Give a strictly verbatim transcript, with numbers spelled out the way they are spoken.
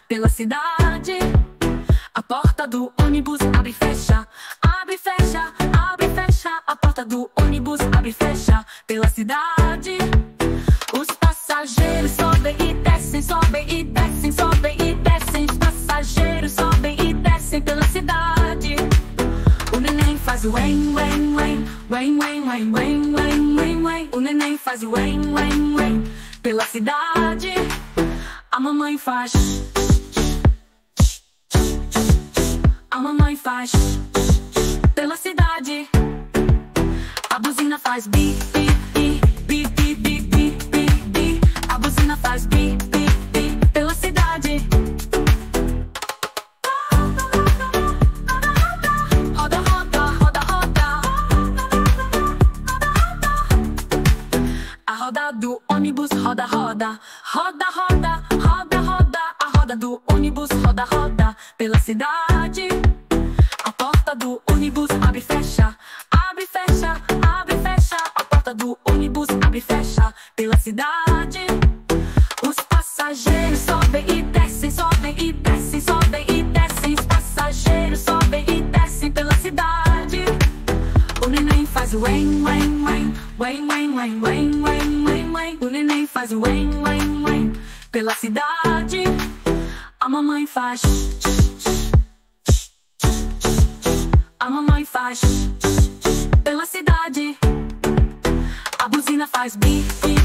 pela cidade. A porta do ônibus abre e fecha, abre e fecha, abre e fecha. A porta do ônibus abre e fecha pela cidade. Os passageiros sobem e descem, sobem e descem, sobem e descem. Os passageiros sobem e descem pela cidade. O neném faz o uém, uém, uém, uém, uém, uém, uém, uém, uém, uém. O neném faz o uém, uém, uém pela cidade. A mamãe faz. A mamãe faz pela cidade. A buzina faz bi, bi, bi, bi, bi, bi, bi, bi, bi. A buzina faz bi, bi, bi pela cidade. Roda, roda, roda, roda. A roda do ônibus roda, roda. Roda, roda, roda, roda. A roda do ônibus roda, roda pela cidade. A porta do ônibus abre e fecha, abre e fecha, abre e fecha. A porta do ônibus abre e fecha pela cidade. Os passageiros sobem e descem, sobem e descem, sobem e descem. Os passageiros sobem e descem pela cidade. O neném faz o uém, uém, uém, uém, uém, uém, uém, uém, uém, uém. O neném faz o uém, uém, uém pela cidade. A mamãe faz. A mamãe faz pela cidade. A buzina faz bi, bi.